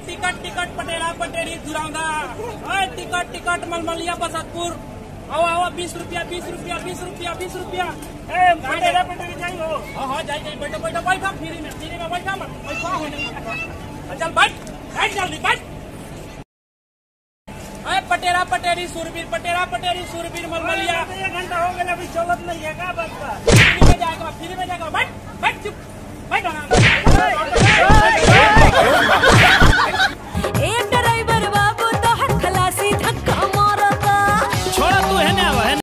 ticket ticket Patera Pateri Juranda ticket ticket Malmaliya Basatpur आओ आओ 20 रुपया 20 रुपया 20 रुपया 20 रुपया पटेरा पटेरी जाई हो हाँ जाई जाई बैठो बैठो बैठो फ्री में बैठा मत पैसा होने चल बैठ बैठ जल्दी बैठ पटेरा पटेरी सूरबीर पटेरा पटेरी सूरबीर मलमलिया 1 घंटा हो गया अभी चलत नहीं है का बस फ्री में जाएगा बैठ बैठ चुप बैठ